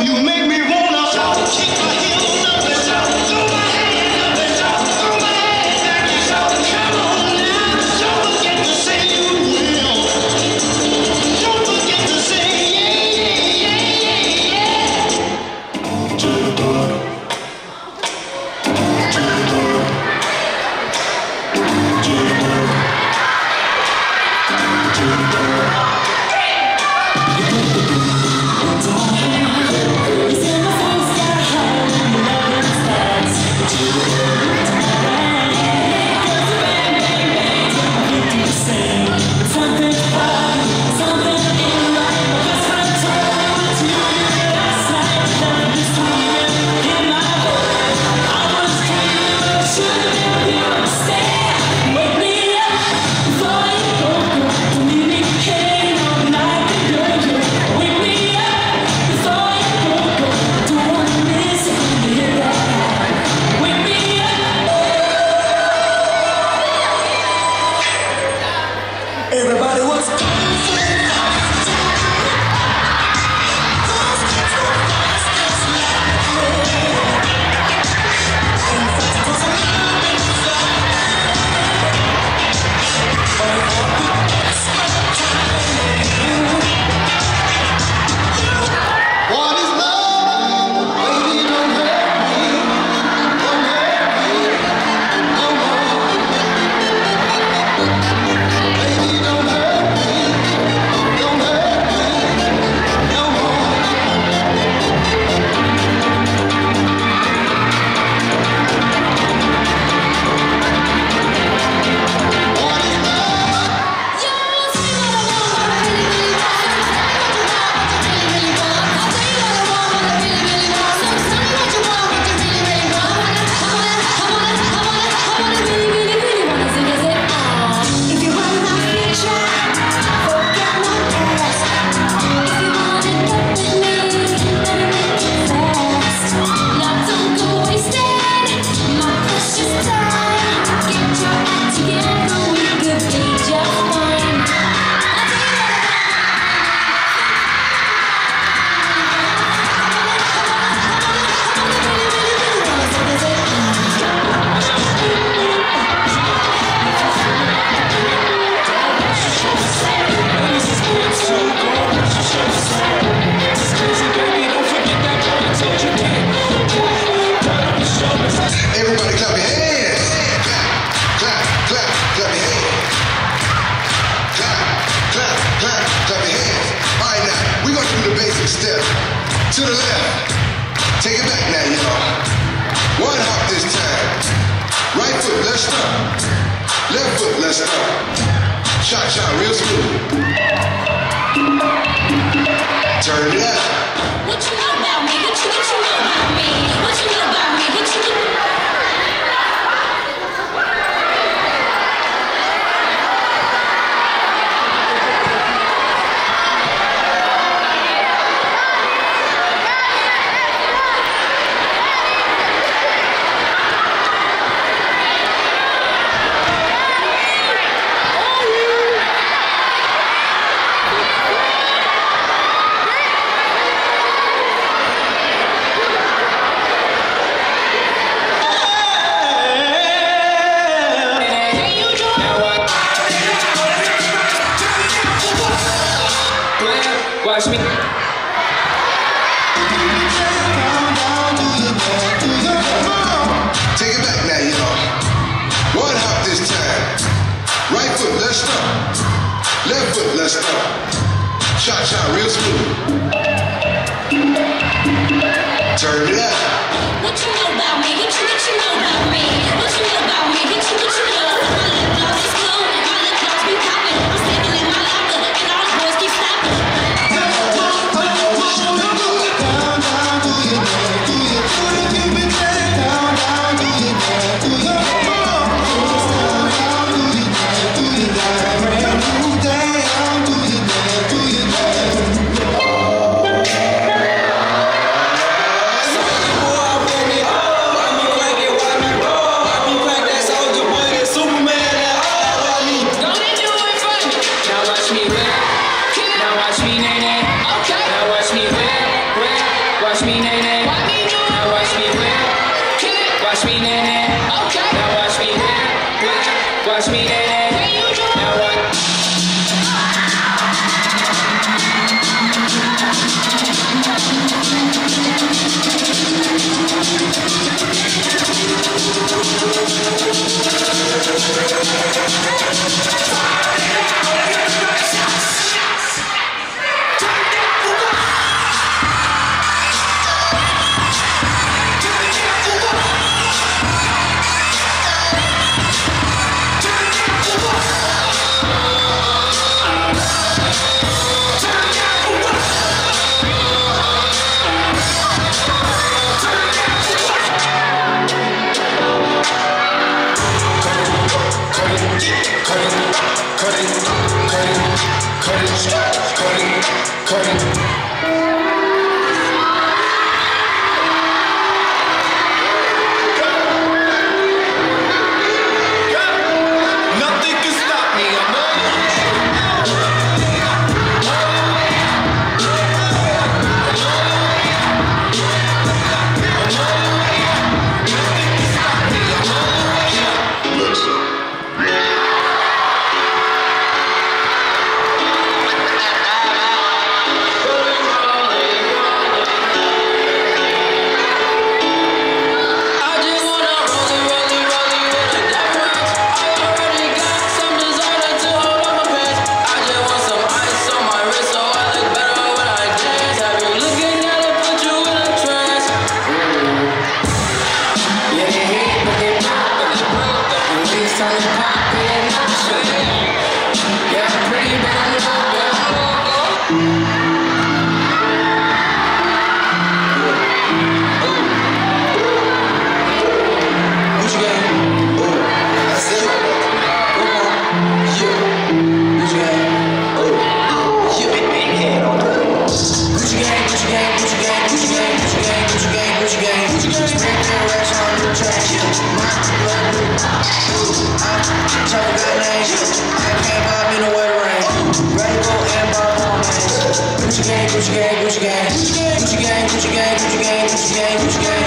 To the left. Take it back now, y'all. One hop this time. Right foot, let's stop. Left foot, let's stop. Shot, shot, real smooth. Turn it up. What you know about me? What you know about me? What you know about me? What you know? Watch me. Take it back now, y'all. One hop this time. Right foot, let's stop. Left foot, let's stop. Shot, shot, real smooth. Turn it up. What you know about me? What you know about me? What you know about me? What you know? My lip gloss is cool. My lip gloss be popping. I'm standing in my locker, and all the boys keep stopping. Why me crank it? Why me Gucci gang, Gucci gang, Gucci gang, Gucci gang, Gucci gang, Gucci gang, Gucci gang, Gucci gang.